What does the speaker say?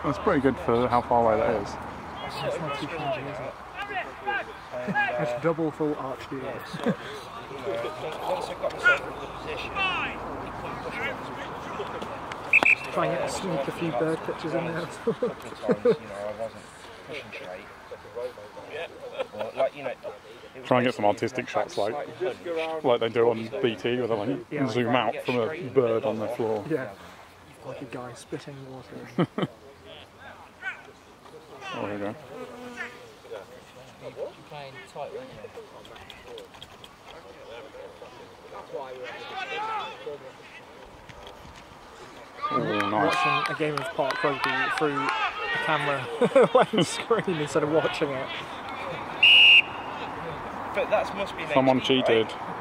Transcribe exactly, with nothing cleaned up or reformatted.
That's pretty good for how far away that is. It's not too shabby, is it? It's double full arch view. Once I got myself into the position, Try and get a sneak a few bird pictures in there. a couple of times, you know, I wasn't pushing straight. Or, like, you know, Try and get some artistic shots like like they do on B T, where they like Yeah. zoom out from a bird on the floor. Yeah. Like a guy spitting water. Oh, there you go. you're playing tight, weren't you? Oh, nice. Watching a game of park rugby through a camera lens screen instead of watching it. But that must be Someone next week, cheated. right?